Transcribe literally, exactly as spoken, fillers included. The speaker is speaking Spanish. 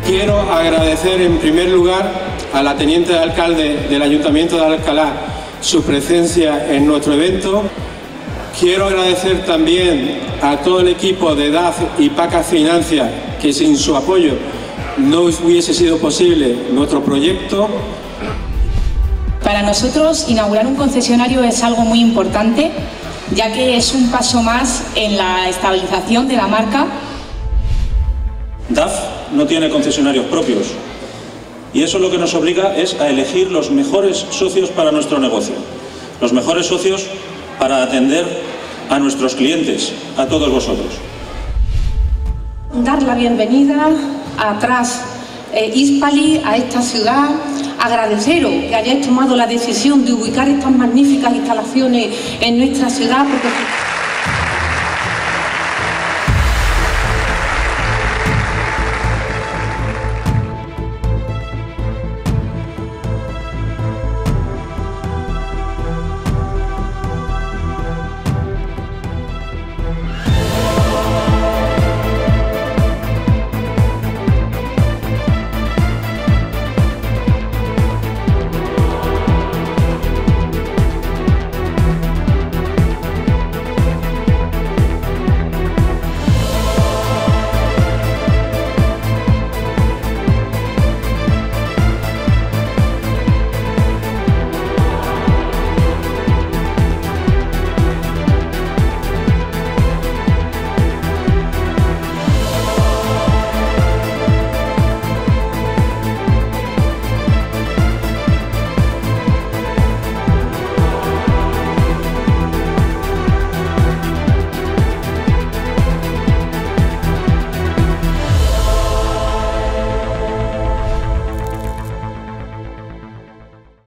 Quiero agradecer en primer lugar a la teniente de alcalde del Ayuntamiento de Alcalá su presencia en nuestro evento. Quiero agradecer también a todo el equipo de D A F y PACA Financia, que sin su apoyo no hubiese sido posible nuestro proyecto. Para nosotros, inaugurar un concesionario es algo muy importante, ya que es un paso más en la estabilización de la marca. D A F no tiene concesionarios propios y eso lo que nos obliga es a elegir los mejores socios para nuestro negocio, los mejores socios para atender a nuestros clientes, a todos vosotros. Dar la bienvenida a Trust eh, Hispali a esta ciudad, agradeceros que hayáis tomado la decisión de ubicar estas magníficas instalaciones en nuestra ciudad, porque